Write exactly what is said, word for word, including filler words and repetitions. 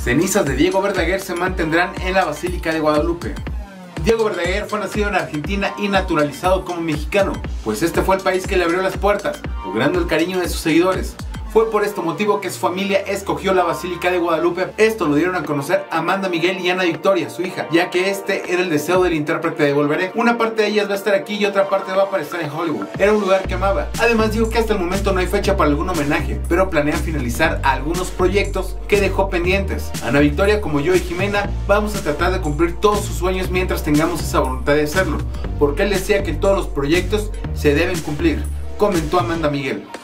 Cenizas de Diego Verdaguer se mantendrán en la Basílica de Guadalupe. Diego Verdaguer fue nacido en Argentina y naturalizado como mexicano, pues este fue el país que le abrió las puertas, logrando el cariño de sus seguidores. Fue por este motivo que su familia escogió la Basílica de Guadalupe. Esto lo dieron a conocer Amanda Miguel y Ana Victoria, su hija, ya que este era el deseo del intérprete de Volveré. Una parte de ellas va a estar aquí y otra parte va a aparecer en Hollywood. Era un lugar que amaba. Además dijo que hasta el momento no hay fecha para algún homenaje, pero planean finalizar algunos proyectos que dejó pendientes. Ana Victoria, como yo y Jimena, vamos a tratar de cumplir todos sus sueños mientras tengamos esa voluntad de hacerlo, porque él decía que todos los proyectos se deben cumplir, comentó Amanda Miguel.